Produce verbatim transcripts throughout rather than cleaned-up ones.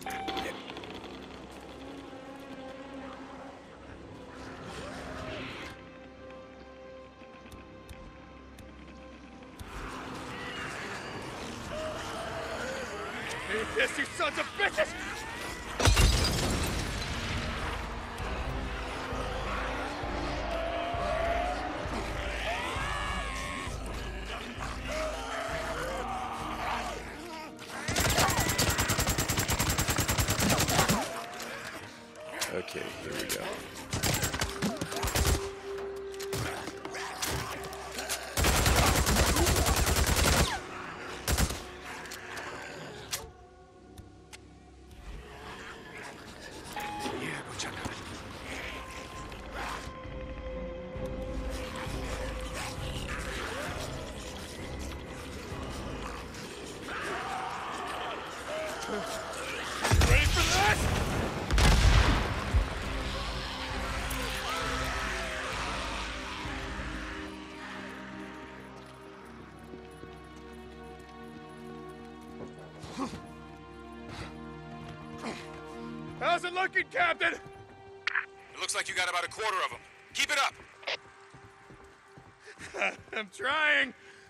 Eat this, you sons of bitches! Okay, here we go. Yeah, go check on it. Ready for this? How's it looking, Captain? It looks like you got about a quarter of them. Keep it up! I'm trying.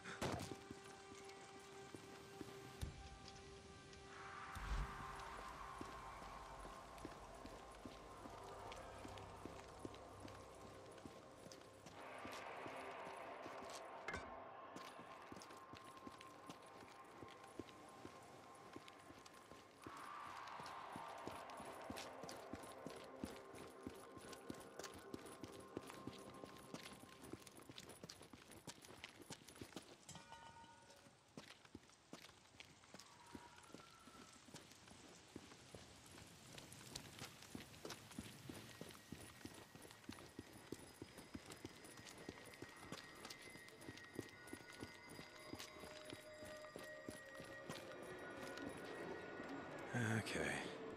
Okay.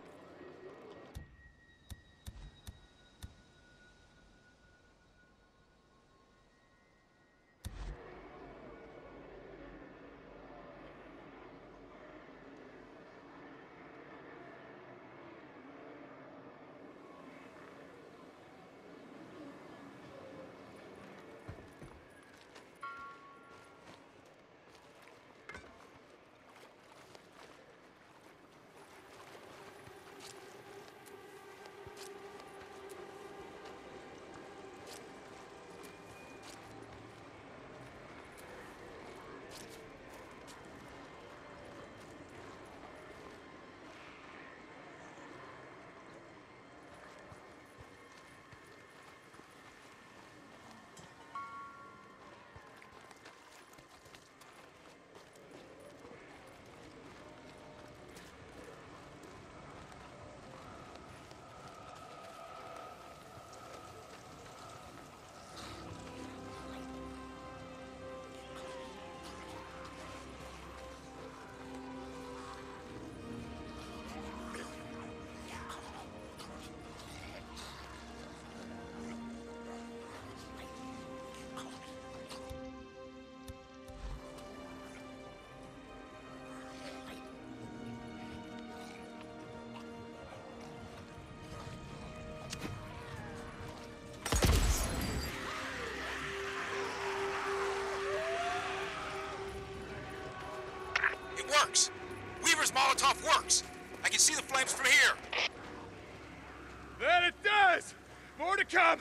It works! Weaver's Molotov works! I can see the flames from here! That it does! More to come!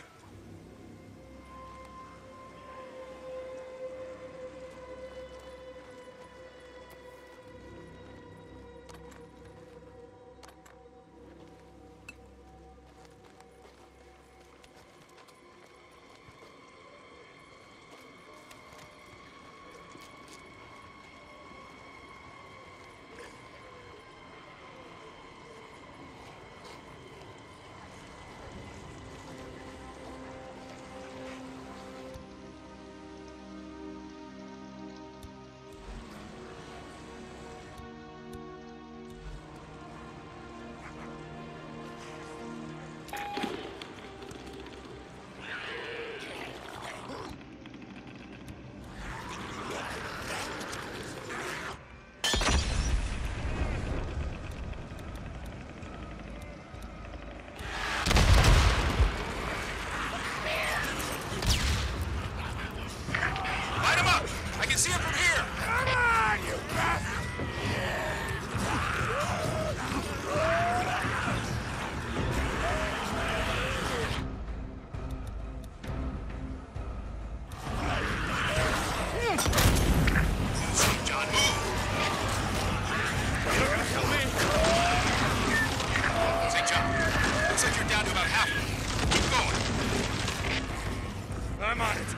can see him from here! Come on, you bastard! Saint John, move! You're gonna kill me? Saint John, looks like you're down to about half. Keep going. I'm on it.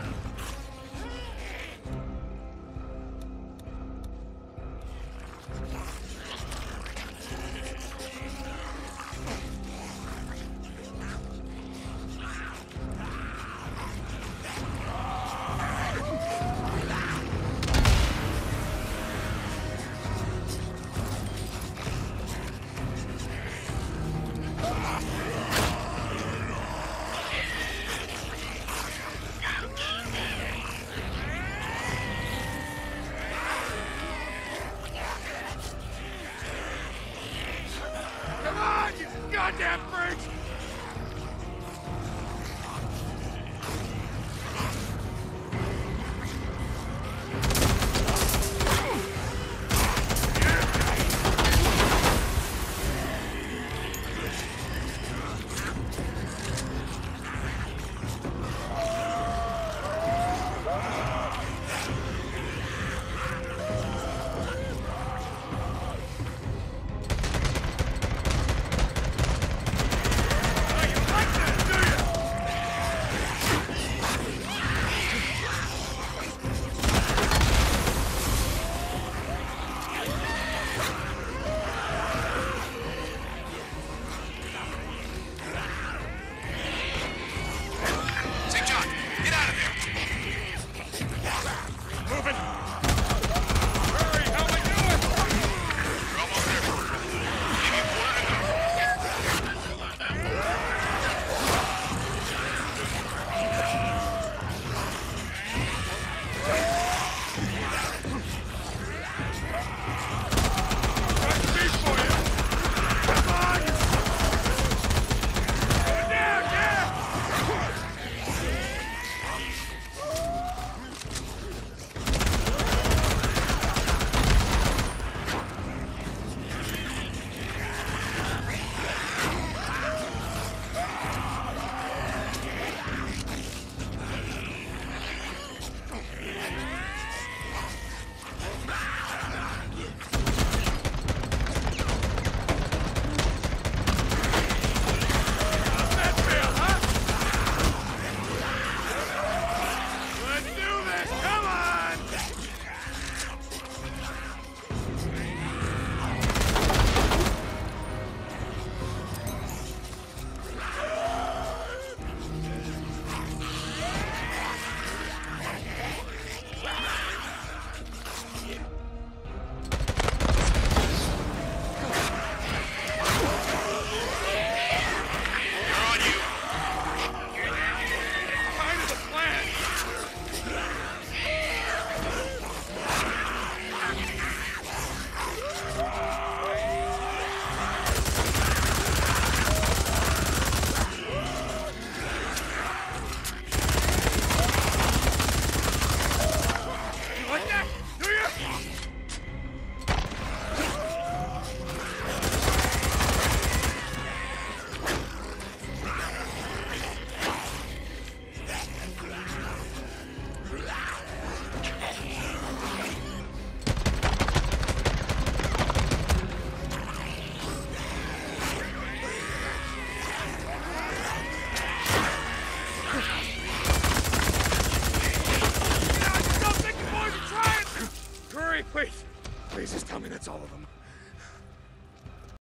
Come on, you goddamn freaks! Saint John, get out of there! Moving! Hurry, how am I doing? You're almost there. Maybe a quarter to Got speed for you! Come on! Go down, yeah! How's that feel, huh? Let's do this! Come on! You're on you. Kind of the plan! You like that? Do you? Don't think the boys are trying! Curry, please. Please just tell me that's all of them.